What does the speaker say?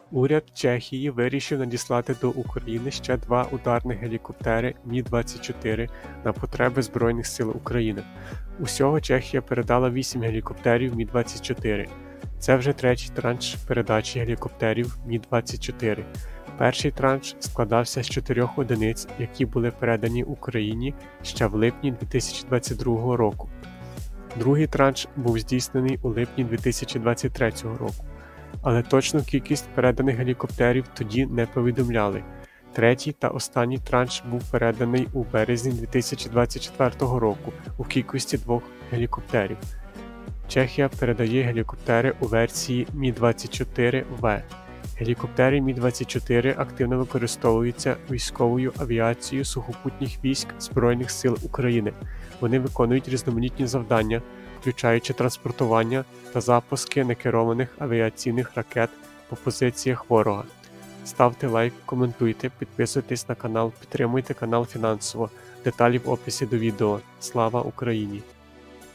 Уряд Чехії вирішив надіслати до України ще 2 ударних гелікоптери Мі-24 на потреби Збройних сил України. Усього Чехія передала 8 гелікоптерів Мі-24. Це вже третій транш передачі гелікоптерів Мі-24. Перший транш складався з 4 одиниць, які були передані Україні ще в липні 2022 року. Другий транш був здійснений у липні 2023 року. Але точну кількість переданих гелікоптерів тоді не повідомляли. Третій та останній транш був переданий у березні 2024 року у кількості 2 гелікоптерів. Чехія передає гелікоптери у версії Мі-24В. Гелікоптери Мі-24 активно використовуються військовою авіацією сухопутніх військ Збройних сил України. Вони виконують різноманітні завдання, включаючи транспортування та запуски некерованих авіаційних ракет по позиціях ворога. Ставте лайк, коментуйте, підписуйтесь на канал, підтримуйте канал фінансово. Деталі в описі до відео. Слава Україні!